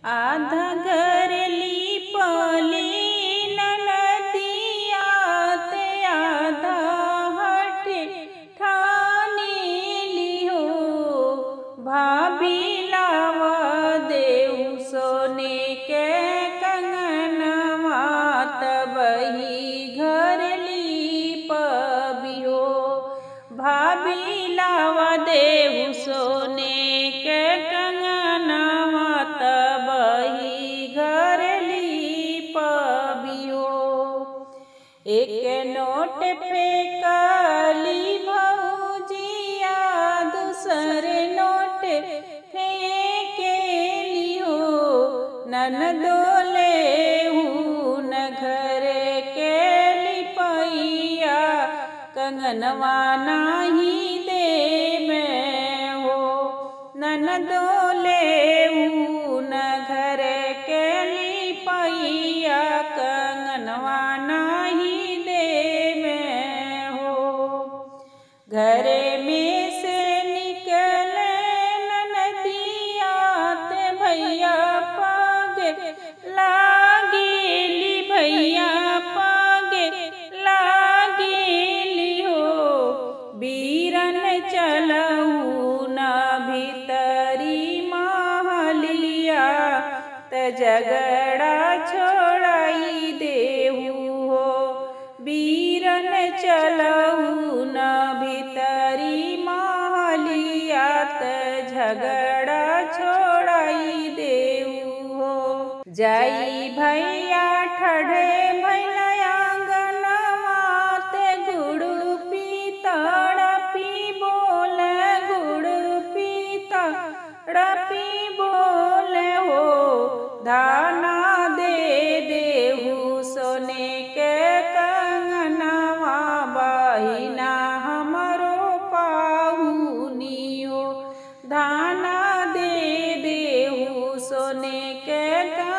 आधा घर लिपली ननदिया ते आधा हटे ठाने लियो। भाभी लावा देऊ सोने के कंगनवा तबही घर लिपबियो। भाभी लावा देऊ सोने के कंगनवा तबही घर लिपबियो। एक नोट फेंकली भौजिया दूसरे नोट फेंके लियो। ननदो लेहून घर के लिपैया कंगनवा नाही देवे हो। ननदो लेहून घर के लिपैया कंगनवा नाही देवे हो। घरे में से निकले ननदिया ते भैया पागे लागेली। भैया पागे लागेली हो। बीरन चलऊ न भीतरी महलिया त झगड़ा छोड़ाई देहू हो। बीरन चलऊ न भीतरी महलिया त झगड़ा छोड़ाई देहू हो। जाई भैया ठढ़े भैला आंगनवा ते गुड़ पीतड़पी बोले। गुड़ पीतड़पी बोले हो। धाना दे देहू सोने के कंगनवा बहिना हमरो पाहुनियो। धाना दे देहू सोने के